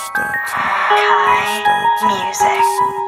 Music.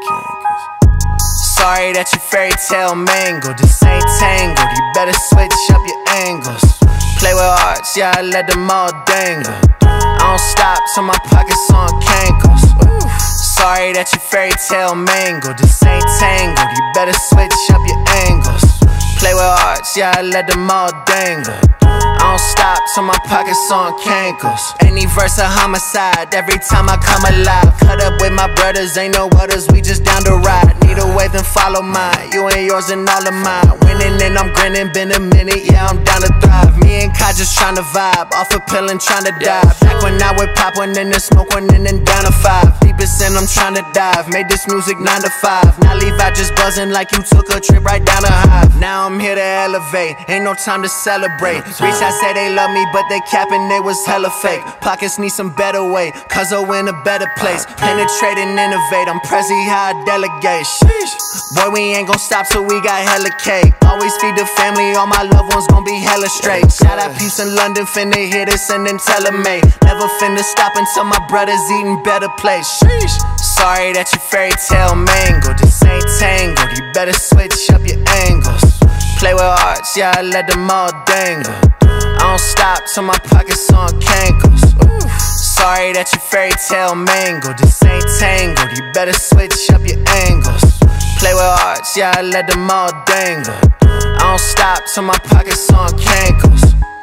Sorry that your fairy tale mangled. This ain't tangled, you better switch up your angles. Play with hearts, yeah, I let them all dangle. I don't stop till my pockets on Cankles. Sorry that your fairy tale mangled. This ain't tangled, you better switch up your angles. Play with hearts, yeah, I let them all dangle. I don't stop till my pockets on Cankles. Any verse a homicide, every time I come alive. Cut up with my brothers, ain't no others, we just down to ride. Need a wave, then follow mine, you and yours and all of mine. Winning and I'm grinning, been a minute, yeah, I'm down to thrive. Me and Kai just tryna vibe, off a pill and tryna dive. Back when I would pop one and then smoke one and then down to 5. Deepest in, I'm tryna dive, made this music 9 to 5. Now Levi just buzzing like you took a trip right down the hive. Now I'm here to elevate, ain't no time to celebrate. Reach out, say they love me, but they capping, they was hella fake. Pockets need some better way, cause I'm in a better place. Penetrate and innovate, I'm Prezi how I delegate. Sheesh. Boy, we ain't gon' stop till we got hella cake. Always feed the family, all my loved ones gon' be hella straight. Shout out peace in London, finna hear this and then tell them, mate. Never finna stop until my brothers eating better place. Sheesh. Sorry that your fairy tale mangled. This ain't tangled, you better switch up your angles. Play with hearts, yeah, I let them all dangle. I don't stop till my pockets on Cankles. Sorry that your fairy tale mangled. This ain't tangled, you better switch up your angles. Play with hearts, yeah, I let them all dangle. I don't stop till my pockets on Cankles.